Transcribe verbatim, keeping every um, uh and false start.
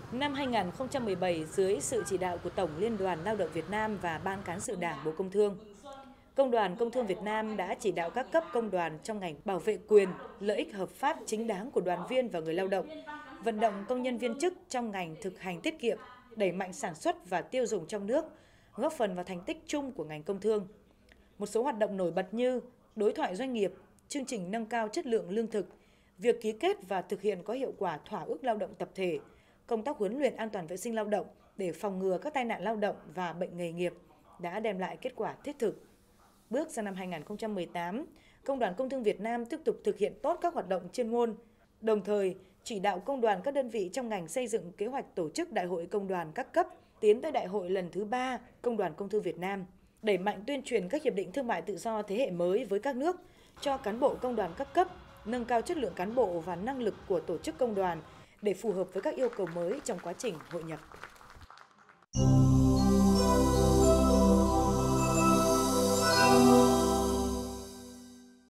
Năm hai nghìn không trăm mười bảy, dưới sự chỉ đạo của Tổng Liên đoàn Lao động Việt Nam và Ban Cán sự Đảng Bộ Công Thương, Công đoàn Công thương Việt Nam đã chỉ đạo các cấp công đoàn trong ngành bảo vệ quyền, lợi ích hợp pháp chính đáng của đoàn viên và người lao động, vận động công nhân viên chức trong ngành thực hành tiết kiệm, đẩy mạnh sản xuất và tiêu dùng trong nước, góp phần vào thành tích chung của ngành công thương. Một số hoạt động nổi bật như đối thoại doanh nghiệp, chương trình nâng cao chất lượng lương thực, việc ký kết và thực hiện có hiệu quả thỏa ước lao động tập thể, công tác huấn luyện an toàn vệ sinh lao động để phòng ngừa các tai nạn lao động và bệnh nghề nghiệp đã đem lại kết quả thiết thực. Bước sang năm hai nghìn không trăm mười tám, Công đoàn Công thương Việt Nam tiếp tục thực hiện tốt các hoạt động chuyên môn, đồng thời chỉ đạo công đoàn các đơn vị trong ngành xây dựng kế hoạch tổ chức Đại hội Công đoàn các cấp tiến tới Đại hội lần thứ ba Công đoàn Công thương Việt Nam, đẩy mạnh tuyên truyền các hiệp định thương mại tự do thế hệ mới với các nước cho cán bộ công đoàn các cấp, nâng cao chất lượng cán bộ và năng lực của tổ chức công đoàn để phù hợp với các yêu cầu mới trong quá trình hội nhập.